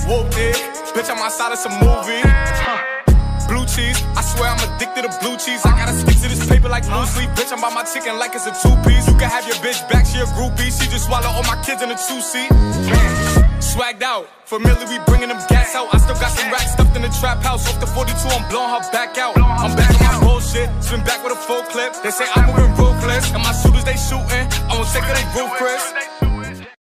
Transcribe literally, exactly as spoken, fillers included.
whooped it. Bitch, I'm outside of some movie. Huh. Blue cheese, I swear I'm addicted to blue cheese. I gotta stick to this paper like blue sleep. Bitch, I'm by my chicken like it's a two-piece. You can have your bitch back, she a groupie. She just swallow all my kids in a two-seat. Swagged out, familiar, we bringing them gas out. I still got some racks stuffed in the trap house. Off the forty-two, I'm blowing her back out. I'm back on my bullshit, swim back with a full clip. They say I'm moving ruthless, and my shooters, they shooting. I won't take it, they roof, Chris.